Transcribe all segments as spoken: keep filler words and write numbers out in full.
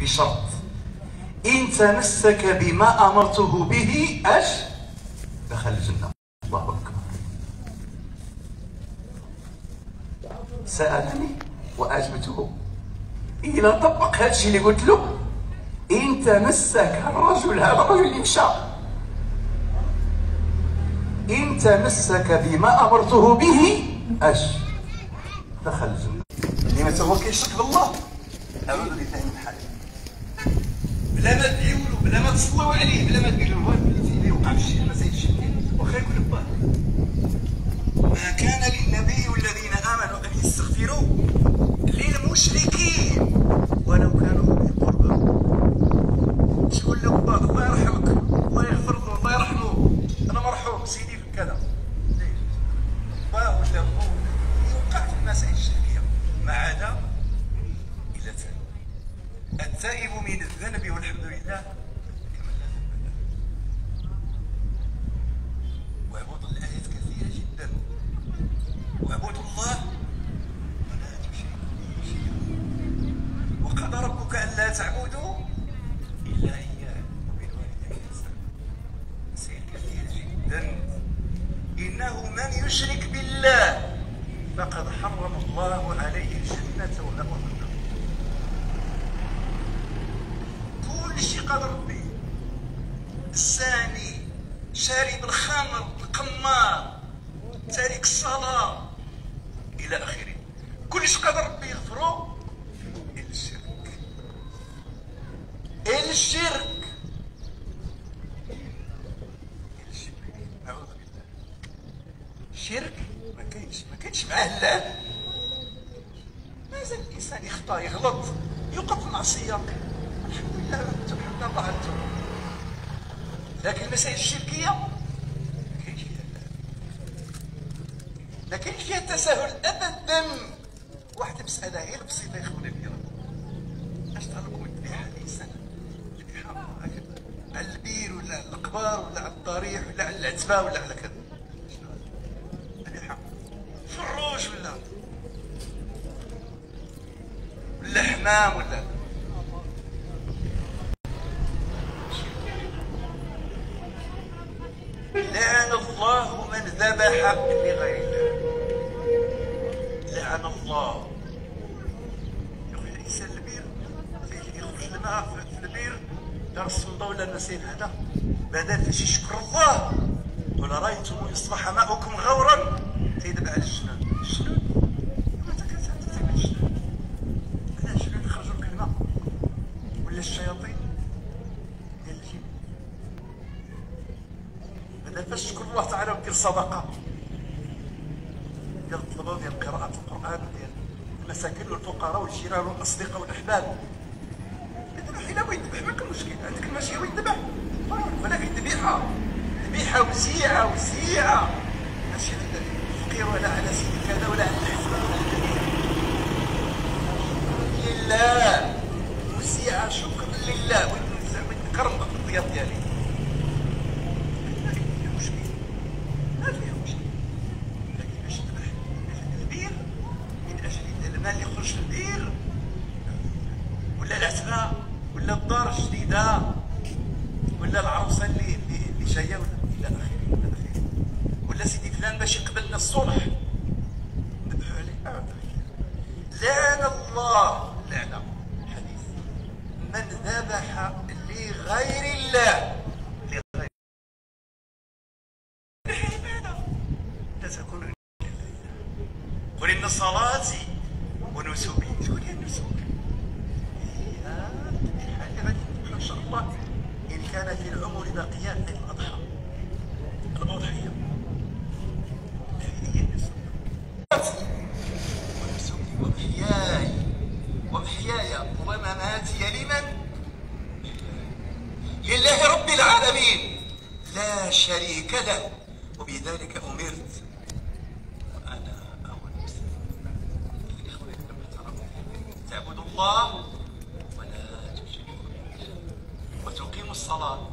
بشرط: إن تمسك بما أمرته به أش دخل الجنة. الله أكبر. سألني وأجبته إلى طبق هذا الشيء اللي قلت له. إن تمسك الرجل، هذا الرجل اللي مشى، إن تمسك بما أمرته به أش دخل الجنة. اللي ما هو كيشرك بالله أعوذ بالله من حاله، بلا ما تدعيو له، بلا ما تصلوا عليه، بلا ما تقولوا له اللي وقع في الشيء المسائل الشركية، واخا يكون با. ما كان للنبي والذين آمنوا أن يستغفروا للمشركين ولو كانوا أولي قربى. تقول له با الله يرحمك، الله يغفر له، الله يرحمه، أنا مرحوم سيدي في كذا، با ولا أمه يوقع في المسائل الشركية. ما عدا إلا تاب. التائب من الذنب والحمد لله كمن لا ذنب له. واعبدوا الآيات كثيرة جدا. واعبدوا الله ولا تشركوا به شيئا. وقضى ربك ألا تعبدوا إلا إياه وبالوالدين إحسانا. مسائل كثيرة جدا. إنه من يشرك بالله فقد حرم الله عليه الجنة ومأواه النار. كل شيء قادر ربي. الزاني، شارب الخمر، القمار، تارك الصلاة إلى آخره، كل شيء قادر ربي يغفره إلا الشرك. إلا الشرك. إلا الشرك. أعوذ بالله. الشرك ما كاينش، ما كاينش معاه لا. مازال الإنسان يخطأ يغلط يوقف في المعصية، الحمد لله الحمد لله الله عنده. لكن المسائل الشركية ما كاينش فيها لا، ما كاينش فيها التساهل أبدا. واحد المسألة غير بسيطة يا خويا الكرام. اش تعلقوا بالذبيحة الإنسان؟ الذبيحة هكذا على البير ولا على القبار ولا على الضريح ولا على العتبة ولا على كذا. في الروج ولا ولا حمام ولا. لعن الله من ذبح لغير الله. لعن الله. يخرج الانسان البير، يخرج الماء في البير، دار الصندوق ولا المسائل هذا، بدل فاش يشكر الله ولا رايتم يصبح ماؤكم غورا تيدب على الجنان. الجنان متى كتعمل الجنان؟ على الجنان يخرجوا لك الماء ولا الشياطين ديال الجن. بدل فاش تشكر الله تعالى ودير صدقه ديال الطلبه وديال قراءه القران وديال المساكين والفقراء والجيران والاصدقاء والاحباب. يذبح الا بغى يذبح ما كان مشكل، عندك الماشيه ويذبح، ولكن ذبيحه ذبيحه وزيعه وزيعه، ماشي فقير ولا على سيدي كذا ولا على الحزب لله. وزيعه شكر لله ونكرم الضياف ديالي. ما فيها مشكل، ما فيها مشكل. لكن باش تذبح من اجل البير، من اجل المال اللي يخرج في البير ولا العتبه ولا الدار الجديده ولا العروسه اللي اللي جايه الى اخره الى اخره، ولا سيدي فلان باش يقبل لنا الصلح ذبحوا عليه. لعن الله، لعنه حديث، من ذبح لغير الله. لغير عباده لا تكون الا لله. قل ان صلاتي ونسكي، شكون هي النسك؟ هي الذبيحه اللي غادي تذبحوا ان شاء الله ان كان في العمر بقيات عيد الاضحى، الاضحيه. هذه هي النسك. ونسكي ومحياي ومحياي ومماتي لمن؟ لله رب العالمين لا شريك له، وبذلك امرت وانا اول مسلم. الاخوه لما تروا تعبدوا الله ولا تشركوا به شيئا وتقيموا الصلاه.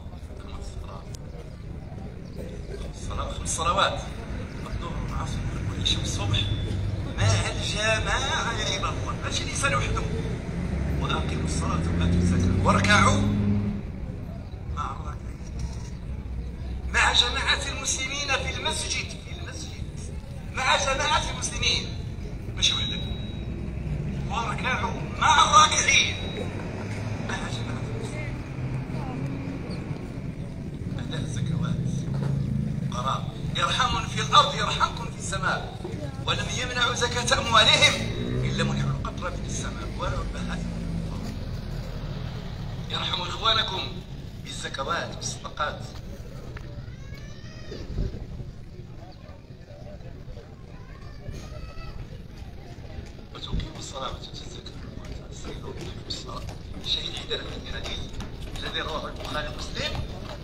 الصلاه خمس صلوات، الظهر والعصر والمغرب والعشاء والصبح مع الجماعه يا عباد الله، ماشي الانسان وحده. واقيموا الصلاه الصلاة وآتوا الزكاة واركعوا مع الراكعين، مع جماعة المسلمين في المسجد في المسجد مع جماعة المسلمين ماشي وحدك، واركعوا مع الراكعين مع جماعة المسلمين. أداء الزكوات قرار يرحمون في الأرض يرحمكم في السماء، ولم يمنعوا زكاة أموالهم إلا منعوا القطرة من السماء ولو البهائم. يرحموا إخوانكم بالزكوات والصدقات. وتقيموا الصلاة وتؤتوا الزكاة وتصلوا بالصلاة. الشهيد عندنا في الحديث الذي رواه البخاري ومسلم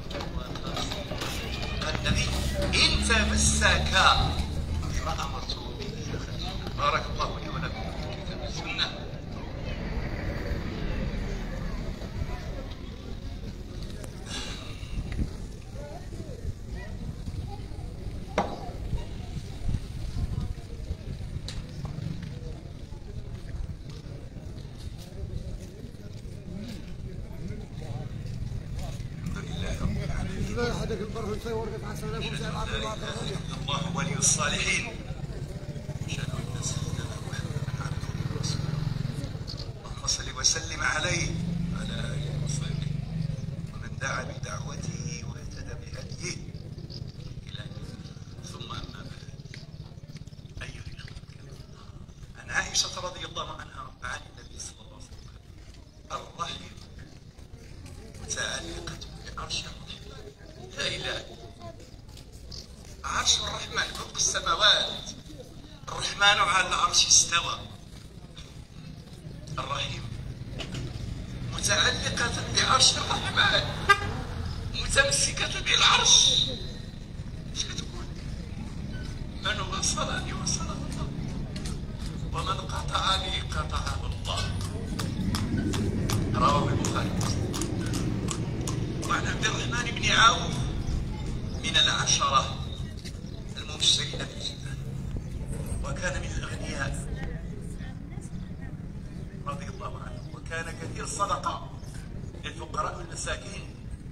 قال النبي إن تمسك ما أمرته به دخل الجنة. بارك الله لي ولكم في كتاب السنة. الله ولي الصالحين. أشهد أن سيدنا محمدا عبده ورسوله. اللهم صل وسلم عليه وعلى آله وصحبه ومن دعا بدعوته واهتدى بهديه إلى ثم أما بعد. أيها الإخوة، عن عائشة رضي الله عنها عن النبي صلى الله عليه وسلم الرحم متعلقة بعرش الرحمن. لا إله عرش الرحمن فوق السماوات. الرحمن على العرش استوى. الرحيم متعلقة بعرش الرحمن متمسكة بالعرش. ايش كتقول؟ من وصلني وصله الله ومن قطعني قطعه الله. رواه البخاري. وعن عبد الرحمن بن عوف من العشرة المبشرين بالجنة، وكان من الأغنياء رضي الله عنه، وكان كثير الصدقة للفقراء والمساكين.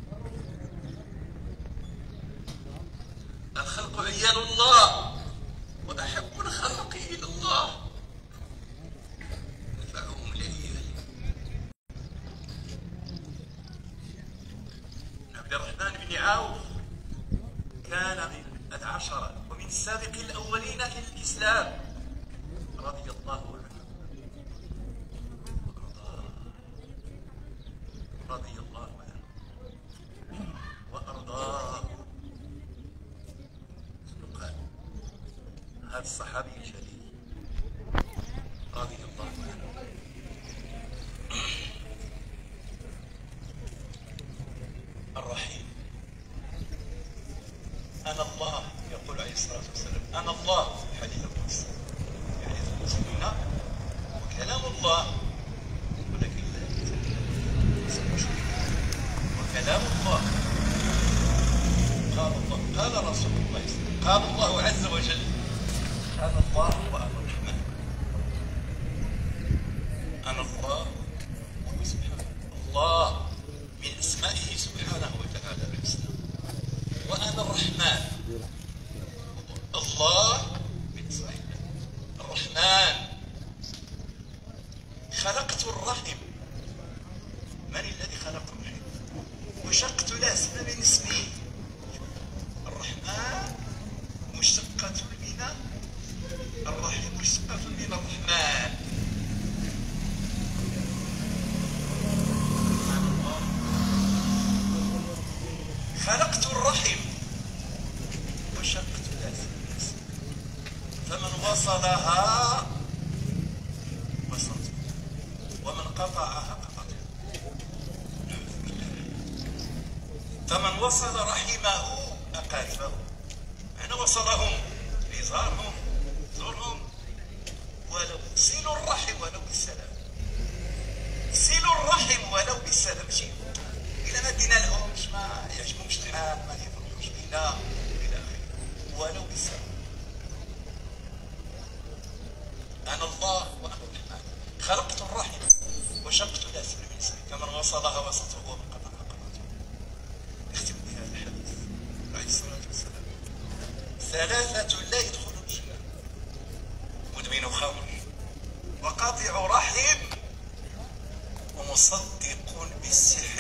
الخلق عيال الله وأحب الخلق إلى الله نفعهم لعيالهم. عبد الرحمن بن عوف كان من العشرة ومن السابق الأولين في الإسلام رضي الله عنه وأرضاه. رضي الله عنه وأرضاه. قال هذا الصحابي الجليل رضي الله عنه الرحيم. أنا الله يقول عليه الصلاة والسلام أنا الله حديث القدس حديث القدس هنا وكلام الله، ولكن وكلام الله قال الله قال رسول الله قال الله عز وجل أنا الله وأنا الرحمن. أنا الله وهو سبحانه الله من أسمائه سبحانه وتعالى الحسنى. وأنا الرحمن الله من أسمائه الرحمن. خلقت الرحم. من الذي خلق الرحم؟ وشقت الاسم من اسمه. الرحمن مشتقة من الرحم مشتقة من الرحمن. خلقت الرحم وشقت الاسم من اسمه. فمن وصلها وصلت ومن قطعها قطعته. فمن وصل رحمه أقاربه، معنى وصلهم بزارهم زورهم، ولو صلوا الرحم ولو بالسلام. صلوا الرحم ولو بالسلام. شيء إلا ما دينا لهمش ما يعجبهمش الحال ما يفرحوش بينا إلى آخره ولو بالسلام. أنا الله وأنا الرحمن. خلقت الرحم وشقت الاسم من وصلها وسطه ومن قطع قطعته. يختم بهذا الحديث عليه الصلاة والسلام: ثلاثة لا يدخلون الجنة: مدمن خمر، وقاطع رحم، ومصدق بالسحر.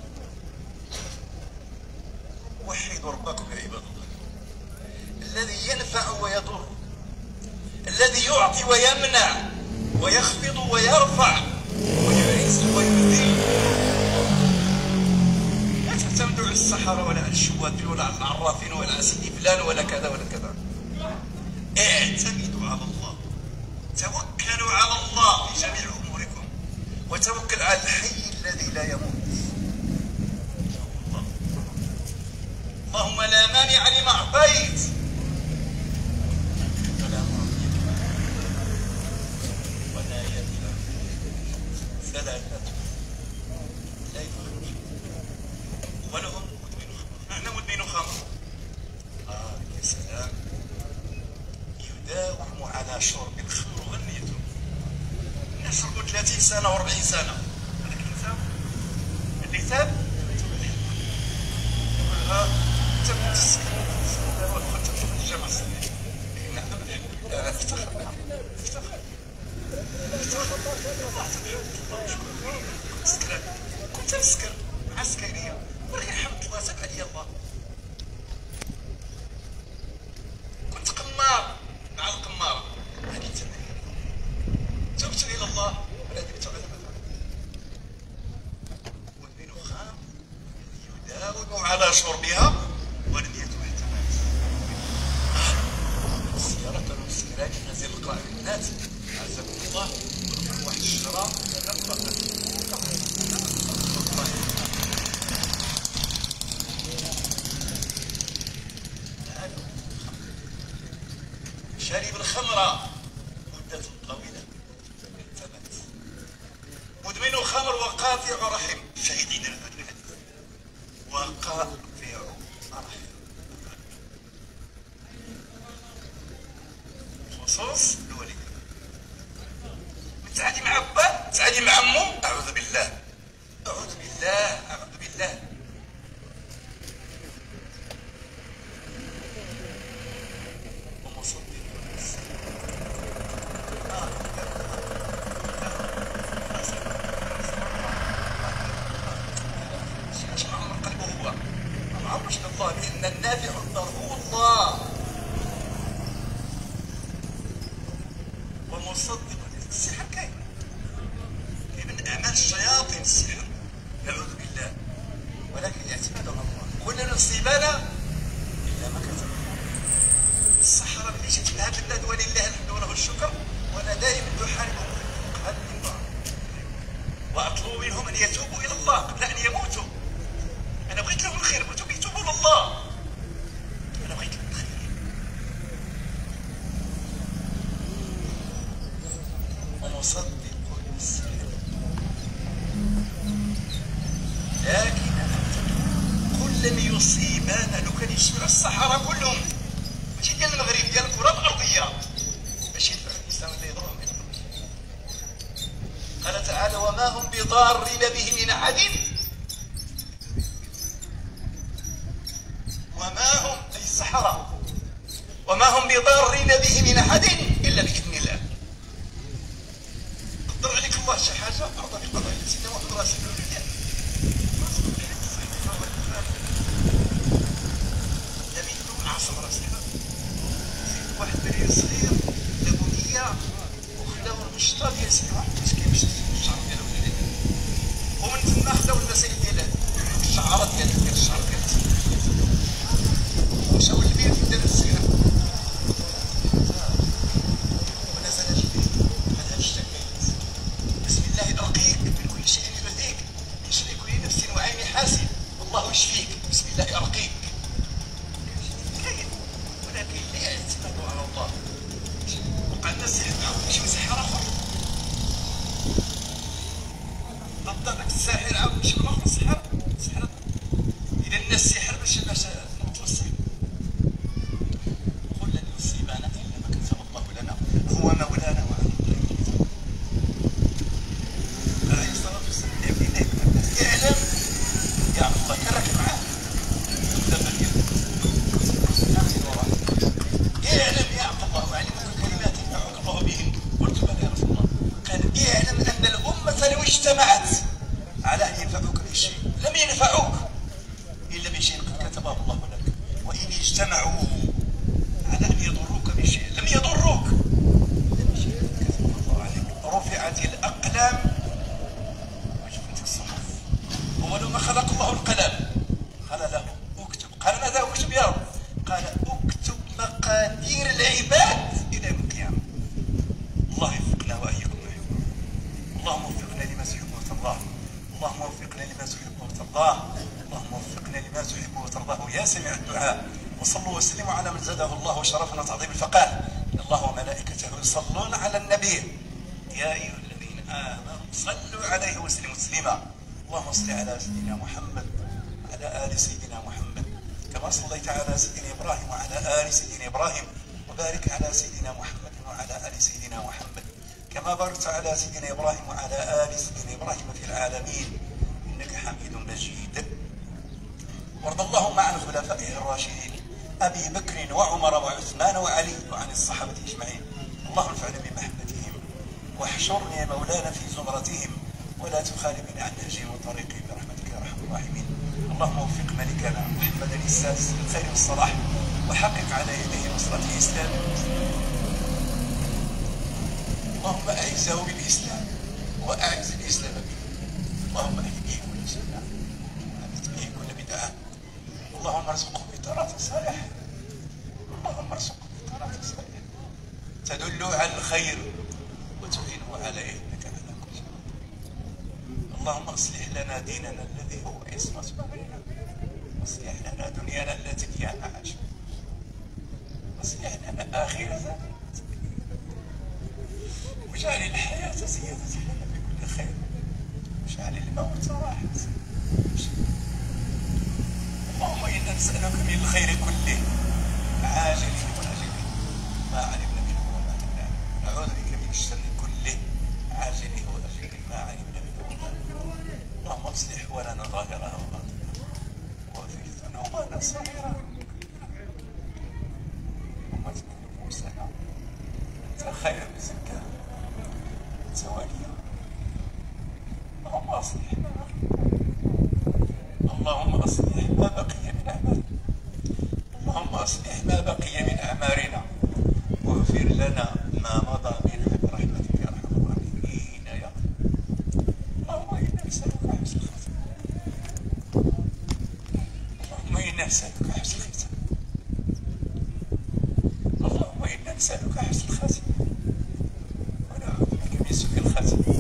وحدوا ربكم يا عباد الله. الذي ينفع ويضر، الذي يعطي ويمنع، ويخفض ويرفع، ويعز ويذل. لا تعتمدوا على السحرة ولا على الشواتين ولا على العرافين ولا على سيدي فلان ولا كذا ولا كذا. اعتمدوا على الله، توكلوا على الله في جميع اموركم، وتوكل على الحي الذي لا يموت. الله. اللهم لا مانع لما اعطيت ولا معطي ولا يدفع. ثلاثة لا يدخلون ولهم مدمن خمر. معنى مدمن خمر؟ آه يا سلام، يداوم على شرب الخمر وغنيته. نشربوا ثلاثين سنة وأربعين سنة. هذاك الإنسان اللي تاب يقولها تم تسكر وكنت في الجامعة السنية. نعم الحمد لله، افتخر افتخر افتخر. كنت سكران، كنت مسكر مع السكرية، ولكن الحمد لله تاب علي الله. كنت قمار مع القمارة، هذه تمام. تبت إلى الله وندمت على ما فعلت. مدمن خمر يداوم على شربها ولم يتم احتمالها. السيارة كانوا مسكران نازل القاع الناس عزكم الله، ورفعوا واحد الشجرة شرب الخمر مدة طويلة ثبت. مدمن خمر وقاطع رحم. شاهدين هذا الحديث: وقاطع رحم. خصوص الولي متعادي مع با، متعادي مع عمو، أعوذ بالله أعوذ بالله أعوذ بالله. الله لأن النافع الضر هو الله. ومصدق السحر كاين كاين من أعمال الشياطين السحر، نعوذ بالله. ولكن الاعتماد على الله. كلنا نصيبنا إلا ما كتب. السحرة اللي جات في هذه البلاد ولله الحمد وله الشكر، وأنا دائما أحاربهم في هذا المنبر وأطلب منهم أن يتوبوا إلى الله قبل أن يموتوا. أنا بغيت لهم الخير، بغيتهم يتوبوا لله. أنا بغيت لهم الخير. ومصدق بالسحر. لكن كل لم يصيبنا، لو كان يشمل الصحراء كلهم، ماشي ديال المغرب، ديال الكرة الأرضية، باش ينفع الإنسان ولا يضرهم. قال تعالى: وما هم بضارين به من أحد، وما هم أي السحرة، وما هم بضارين به من أحد إلا بإذن الله. قدر عليك الله شي حاجة، أرضى بقضاء سيدنا محمد رسول الله. النبي له عصر راسنا، سيد واحد دري صغير لابو نية وخلاو المشطة ديال سيدي واحد مسكين باش الشعر ديالو ولا ومن تما خلاو المسائل ديال الشعرات ديال ديال الشعر ديال مشاو للبيت دار السيرة ونزل جبريل قد اشتكيت بسم الله ارقيك من كل شيء يؤذيك من شر كل نفس وعين حاسد والله يشفيك بسم الله ارقيك. كاين ولكن لا يعتمد على الله. وقع الناس يحبوا يمشيو سحر اخر، غدا داك الساحر عاود يمشي للاخر السحر سحر. اذا الناس سحر باش باش نبطلوا السحر. قل لن يصيبنا الا ما كتب الله لنا هو مولانا وعلى الله. عليه الصلاه والسلام يا ابن الله اجتمعت على أن ينفعوك بشيء لم ينفعوك إلا بشيء قد كتبه الله لك، وإن اجتمعوا على أن يضروك بشيء لم يضروك إلا بشيء قد كتبه الله عليك. رفعت الأقلام وجفت الصحف. أول ما خلق الله القلم قال له اكتب، قال ماذا اكتب يا رب؟ قال اكتب مقادير العباد إلى يوم القيامة. الله يوفقنا وإياكم ويحبنا. اللهم وفقنا لما تحب وترضاه، اللهم وفقنا لما تحب وترضاه، اللهم وفقنا لما تحب وترضاه يا سميع الدعاء. وصلوا وسلموا على من زاده الله شرفا وتعظيم الفقاه. الله وملائكته يصلون على النبي يا أيها الذين آمنوا صلوا عليه وسلموا تسليما. اللهم صل على سيدنا محمد وعلى آل سيدنا محمد كما صليت على سيدنا إبراهيم وعلى آل سيدنا إبراهيم، وبارك على سيدنا محمد وعلى آل سيدنا محمد كما باركت على سيدنا إبراهيم وعلى آل سيدنا إبراهيم في العالمين إنك حميد مجيد. وارض اللهم عن خلفائه الراشدين أبي بكر وعمر وعثمان وعلي وعن الصحابة أجمعين. اللهم انفعنا بمحبتهم واحشرني يا مولانا في زمرتهم ولا تخالفني عن نهجهم وطريقهم برحمتك يا ارحم الراحمين. اللهم وفق ملكنا محمد السادس للخير والصلاح وحقق على يديه نصرة الإسلام. اللهم أعزه بالإسلام وأعز الإسلام به. اللهم اهديه كل سنة وأمت به كل بدعة. اللهم ارزقه بطاعة صالحة. اللهم ارزقه بطاعة صالحة تدل على الخير وتعينه على إهدك على كل شيء. اللهم اصلح لنا ديننا الذي هو عصمة أمرنا، واصلح لنا دنيانا التي فيها معاش، واصلح لنا آخرتنا، واجعل الحياة زيادة لنا بكل خير، واجعل الموت راحة. اللهم إنا نسألك من الخير كله عاجله وآجله ما علمنا منه وما لم نعلم، نعوذ بك من الشر كله عاجله وآجله ما علمنا منه وما لم نعلم. اللهم اصلح ولنا ظاهرها وباطنها واغفر ذنوبنا صغيرها. اللهم ازكي نفوسنا أنت خير من زكاها أنت وليها. اللهم اصلحنا، اللهم اصلح ما بقي من أعمالنا، اللهم اصلح ما بقي من أعمارنا واغفر لنا ما مضى منها برحمتك يا ارحم الراحمين يا رب. اللهم انا نسالك حسن الختام، اللهم انا نسالك حسن الختام، اللهم انا نسالك حسن الخاتمه ونعوذ بك من سوء الخاتمه.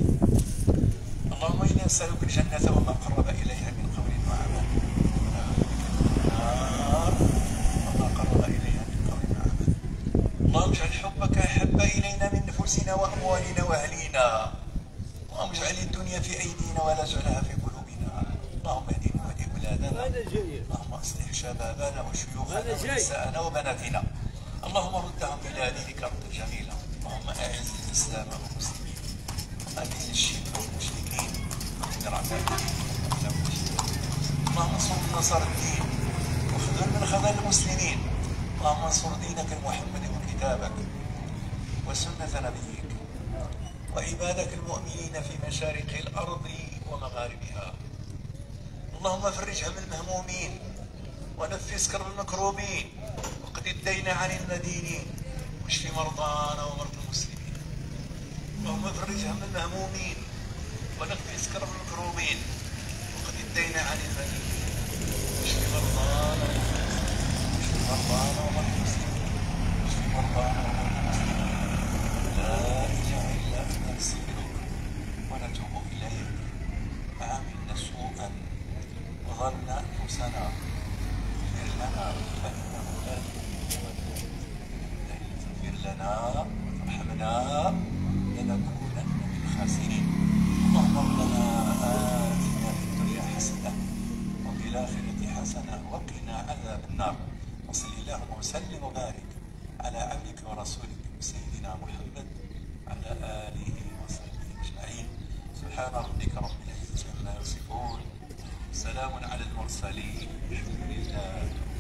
اللهم انا نسالك الجنه وما قرب اليها من قول وعمل، ونعوذ بك من النار وما قرب اليها من قول وعمل. اللهم اجعل حبك احب الينا من نفوسنا واموالنا واهلينا. اللهم اجعل الدنيا في ايدينا ولا تجعلها في قلوبنا. اللهم اهدنا واهد بلادنا، اللهم اصلح شبابنا وشيوخنا ونساءنا وبناتنا. اللهم ردهم الى دينك ردا جميلا. اللهم اعز الاسلام والمسلمين، اذل الشرك والمشركين، ودمر اعداء الدين. اللهم انصر نصارى الدين وخذل من خذل المسلمين. اللهم انصر دينك المحمد وكتابك وسنة نبيك وعبادك المؤمنين في مشارق الأرض ومغاربها. اللهم فرج هم المهمومين ونفس كرب المكروبين وقد الدين عن المدينين واشف مرضانا ومرضى المسلمين. اللهم فرج هم المهمومين ونفس كرب المكروبين وقد الدين عن المدينين واشف مرضانا واشف مرضانا ومرضى المسلمين، واشف مرضانا ومرضى المسلمين. لا إله إلا أنت نستغفرك ونتوب إليك. عاملنا سوءا وظلمنا أنفسنا، اغفر لنا فإنه لا يغفر تغفر لنا وترحمنا لنكونن من الخاسرين. اللهم ربنا آتنا في الدنيا حسنة وفي الآخرة حسنة وقنا عذاب النار. وصل اللهم وسلم وبارك على عبدك ورسولك سيدنا محمد وعلى آله وصحبه أجمعين. سبحان ربك رب العزة عما يصفون، سلام على المرسلين، الحمد لله.